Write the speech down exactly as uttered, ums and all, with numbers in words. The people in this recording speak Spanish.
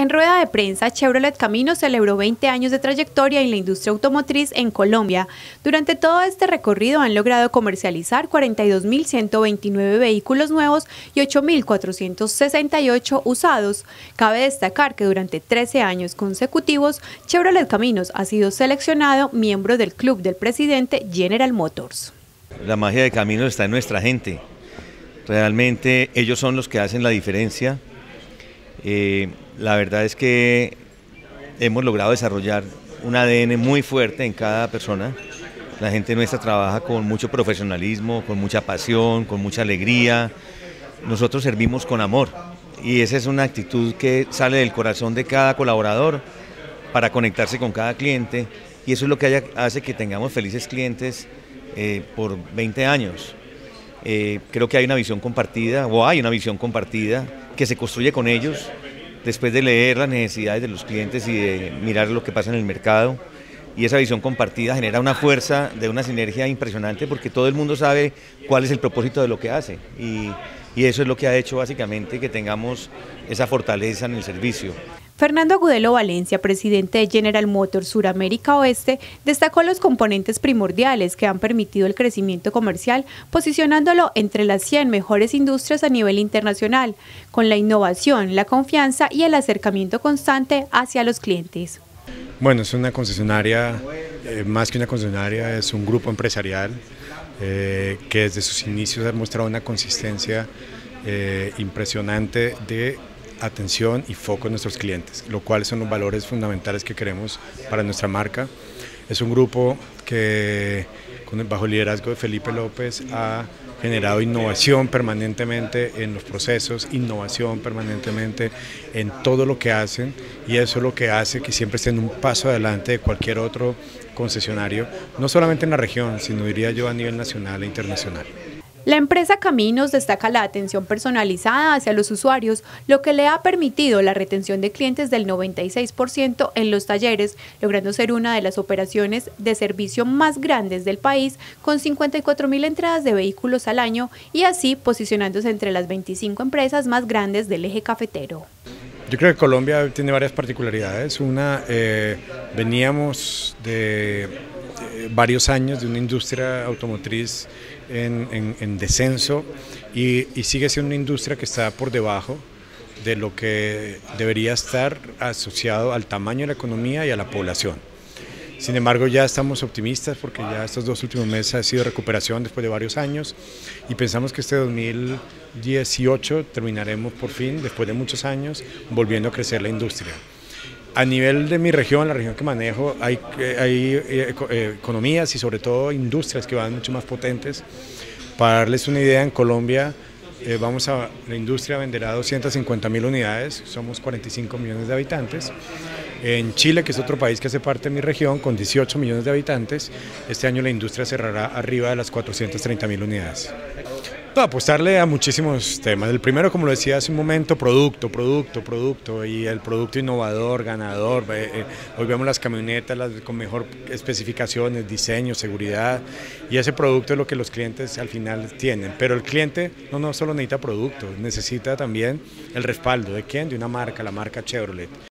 En rueda de prensa, Chevrolet Caminos celebró veinte años de trayectoria en la industria automotriz en Colombia. Durante todo este recorrido han logrado comercializar cuarenta y dos mil ciento veintinueve vehículos nuevos y ocho mil cuatrocientos sesenta y ocho usados. Cabe destacar que durante trece años consecutivos, Chevrolet Caminos ha sido seleccionado miembro del club del presidente General Motors. La magia de Caminos está en nuestra gente. Realmente ellos son los que hacen la diferencia. Eh, la verdad es que hemos logrado desarrollar un A D N muy fuerte en cada persona. La gente nuestra trabaja con mucho profesionalismo, con mucha pasión, con mucha alegría. Nosotros servimos con amor y esa es una actitud que sale del corazón de cada colaborador para conectarse con cada cliente, y eso es lo que haya, hace que tengamos felices clientes eh, por veinte años. Eh, creo que hay una visión compartida, o hay una visión compartida que se construye con ellos después de leer las necesidades de los clientes y de mirar lo que pasa en el mercado, y esa visión compartida genera una fuerza de una sinergia impresionante porque todo el mundo sabe cuál es el propósito de lo que hace, y, y eso es lo que ha hecho básicamente que tengamos esa fortaleza en el servicio. Fernando Agudelo Valencia, presidente de General Motors Suramérica Oeste, destacó los componentes primordiales que han permitido el crecimiento comercial, posicionándolo entre las cien mejores industrias a nivel internacional, con la innovación, la confianza y el acercamiento constante hacia los clientes. Bueno, es una concesionaria, eh, más que una concesionaria, es un grupo empresarial eh, que desde sus inicios ha mostrado una consistencia eh, impresionante de atención y foco en nuestros clientes, lo cual son los valores fundamentales que queremos para nuestra marca. Es un grupo que, bajo el liderazgo de Felipe López, ha generado innovación permanentemente en los procesos, innovación permanentemente en todo lo que hacen, y eso es lo que hace que siempre estén un paso adelante de cualquier otro concesionario, no solamente en la región, sino diría yo a nivel nacional e internacional. La empresa Caminos destaca la atención personalizada hacia los usuarios, lo que le ha permitido la retención de clientes del noventa y seis por ciento en los talleres, logrando ser una de las operaciones de servicio más grandes del país, con cincuenta y cuatro mil entradas de vehículos al año, y así posicionándose entre las veinticinco empresas más grandes del eje cafetero. Yo creo que Colombia tiene varias particularidades. Una, eh, veníamos de eh, varios años de una industria automotriz en, en, en descenso y, y sigue siendo una industria que está por debajo de lo que debería estar asociado al tamaño de la economía y a la población. Sin embargo, ya estamos optimistas porque ya estos dos últimos meses ha sido recuperación después de varios años, y pensamos que este dos mil dieciocho terminaremos por fin, después de muchos años, volviendo a crecer la industria. A nivel de mi región, la región que manejo, hay, hay eh, economías y sobre todo industrias que van mucho más potentes. Para darles una idea, en Colombia eh, vamos a, la industria venderá doscientas cincuenta mil unidades, somos cuarenta y cinco millones de habitantes. En Chile, que es otro país que hace parte de mi región, con dieciocho millones de habitantes, este año la industria cerrará arriba de las cuatrocientas treinta mil unidades. No, apostarle a muchísimos temas. El primero, como lo decía hace un momento, producto, producto, producto, y el producto innovador, ganador. Eh, eh, hoy vemos las camionetas las, con mejor especificaciones, diseño, seguridad, y ese producto es lo que los clientes al final tienen. Pero el cliente no, no solo necesita producto, necesita también el respaldo. ¿De quién? De una marca, la marca Chevrolet.